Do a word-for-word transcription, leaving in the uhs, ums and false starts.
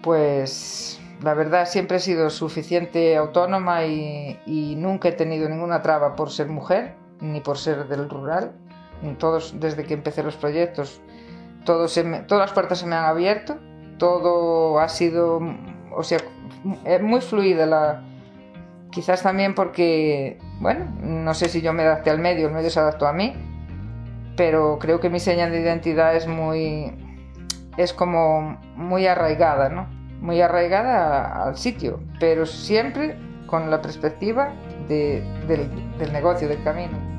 Pues la verdad siempre he sido suficiente autónoma y, y nunca he tenido ninguna traba por ser mujer, ni por ser del rural. Todos, desde que empecé los proyectos, todo se me, todas las puertas se me han abierto, todo ha sido, o sea, muy fluida la... Quizás también porque, bueno, no sé si yo me adapté al medio, el medio se adaptó a mí, pero creo que mi señal de identidad es muy, es como muy arraigada, ¿no? Muy arraigada a, al sitio, pero siempre con la perspectiva de, del, del negocio, del camino.